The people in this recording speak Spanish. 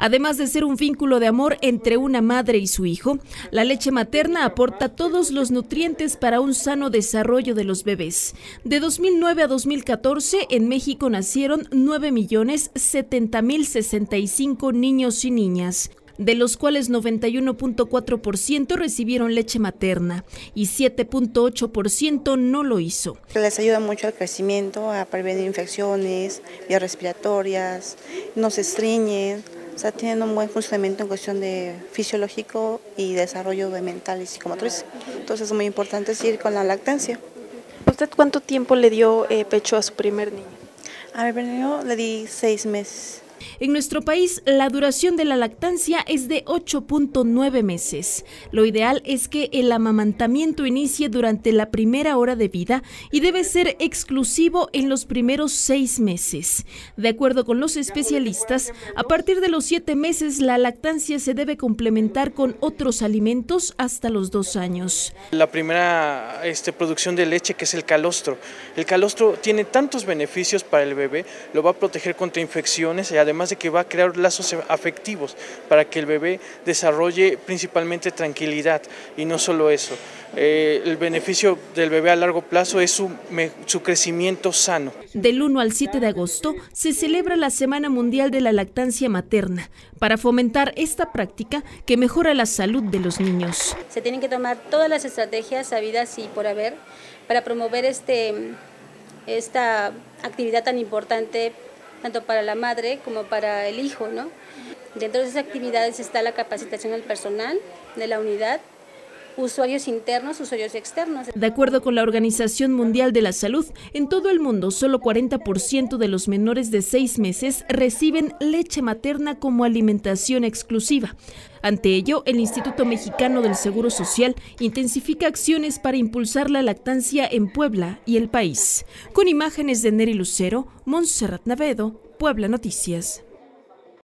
Además de ser un vínculo de amor entre una madre y su hijo, la leche materna aporta todos los nutrientes para un sano desarrollo de los bebés. De 2009 a 2014, en México nacieron 9.070.065 niños y niñas, de los cuales 91.4% recibieron leche materna y 7.8% no lo hizo. Les ayuda mucho al crecimiento, a prevenir infecciones, vías respiratorias, no se estreñen, o sea, tienen un buen funcionamiento en cuestión de fisiológico y desarrollo de mental y psicomotriz. Entonces es muy importante seguir con la lactancia. ¿Usted cuánto tiempo le dio pecho a su primer niño? A mi primer niño le di 6 meses. En nuestro país, la duración de la lactancia es de 8.9 meses. Lo ideal es que el amamantamiento inicie durante la primera hora de vida y debe ser exclusivo en los primeros 6 meses. De acuerdo con los especialistas, a partir de los 7 meses la lactancia se debe complementar con otros alimentos hasta los 2 años. La primera producción de leche, que es el calostro. El calostro tiene tantos beneficios para el bebé, lo va a proteger contra infecciones y además de que va a crear lazos afectivos para que el bebé desarrolle principalmente tranquilidad, y no solo eso. El beneficio del bebé a largo plazo es su crecimiento sano. Del 1 al 7 de agosto se celebra la Semana Mundial de la Lactancia Materna para fomentar esta práctica que mejora la salud de los niños. Se tienen que tomar todas las estrategias habidas y por haber para promover esta actividad tan importante tanto para la madre como para el hijo, ¿no? Dentro de esas actividades está la capacitación del personal de la unidad, usuarios internos, usuarios externos. De acuerdo con la Organización Mundial de la Salud, en todo el mundo solo 40% de los menores de 6 meses reciben leche materna como alimentación exclusiva. Ante ello, el Instituto Mexicano del Seguro Social intensifica acciones para impulsar la lactancia en Puebla y el país. Con imágenes de Neri Lucero, Montserrat Navedo, Puebla Noticias.